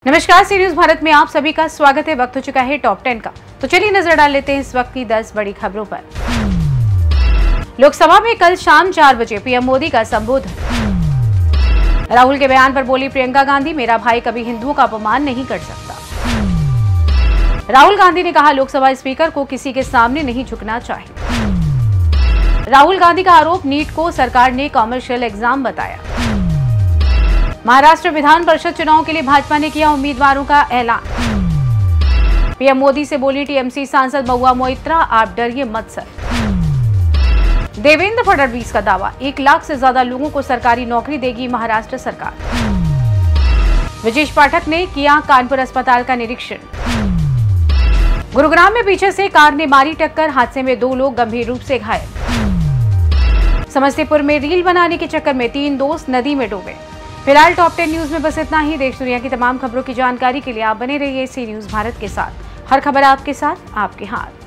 नमस्कार, सी न्यूज भारत में आप सभी का स्वागत है। वक्त हो चुका है टॉप 10 का, तो चलिए नजर डाल लेते हैं इस वक्त की 10 बड़ी खबरों पर। लोकसभा में कल शाम 4 बजे पीएम मोदी का संबोधन। राहुल के बयान पर बोली प्रियंका गांधी, मेरा भाई कभी हिंदुओं का अपमान नहीं कर सकता। राहुल गांधी ने कहा, लोकसभा स्पीकर को किसी के सामने नहीं झुकना चाहिए। राहुल गांधी का आरोप, नीट को सरकार ने कॉमर्शियल एग्जाम बताया। महाराष्ट्र विधान परिषद चुनाव के लिए भाजपा ने किया उम्मीदवारों का ऐलान। पीएम मोदी से बोली टीएमसी सांसद महुआ मोइत्रा, आप डरिए मत सर। देवेंद्र फडणवीस का दावा, 1 लाख से ज्यादा लोगों को सरकारी नौकरी देगी महाराष्ट्र सरकार। विजेश पाठक ने किया कानपुर अस्पताल का निरीक्षण। गुरुग्राम में पीछे से कार ने मारी टक्कर, हादसे में 2 लोग गंभीर रूप से घायल। समस्तीपुर में रील बनाने के चक्कर में 3 दोस्त नदी में डूबे। फिलहाल टॉप 10 न्यूज में बस इतना ही। देश दुनिया की तमाम खबरों की जानकारी के लिए आप बने रहिए सी न्यूज भारत के साथ। हर खबर आपके साथ, आपके हाथ।